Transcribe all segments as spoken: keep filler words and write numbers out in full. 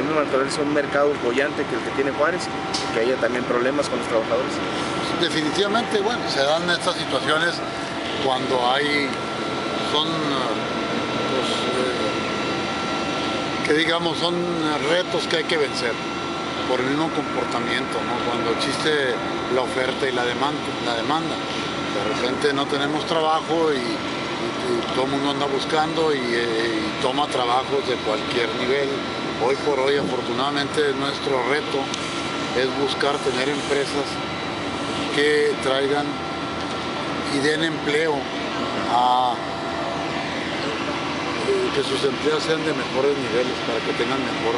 la misma naturaleza un mercado boyante que el que tiene Juárez, que haya también problemas con los trabajadores. Definitivamente, bueno, se dan estas situaciones cuando hay, son, pues, eh, que digamos, son retos que hay que vencer por el mismo comportamiento, ¿no? Cuando existe la oferta y la demanda, la demanda. De repente no tenemos trabajo y, y, y todo el mundo anda buscando y, eh, y toma trabajos de cualquier nivel. Hoy por hoy, afortunadamente, nuestro reto es buscar tener empresas que traigan y den empleo a que sus empleados sean de mejores niveles para que tengan mejor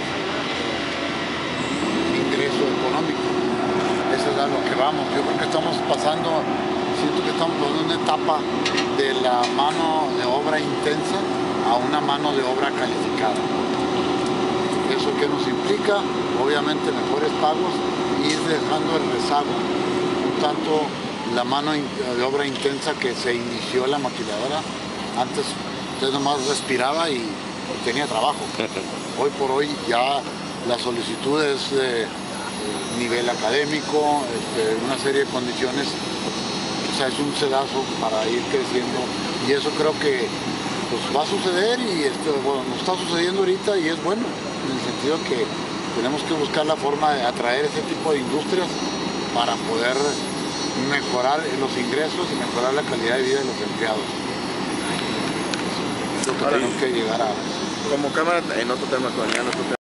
ingreso económico. Eso es a lo que vamos. Yo creo que estamos pasando, siento que estamos pasando una etapa de la mano de obra intensa a una mano de obra calificada. ¿Eso qué nos implica? Obviamente mejores pagos y ir dejando el rezago. Tanto la mano de obra intensa que se inició la maquiladora, antes usted nomás respiraba y tenía trabajo. Hoy por hoy ya la solicitud es de nivel académico, este, una serie de condiciones, o sea, es un sedazo para ir creciendo y eso creo que pues, va a suceder y este, bueno, nos está sucediendo ahorita y es bueno, en el sentido que tenemos que buscar la forma de atraer ese tipo de industrias para poder mejorar los ingresos y mejorar la calidad de vida de los empleados. Es lo que tenemos que llegar a... Como cámara, en otro tema, en otro tema.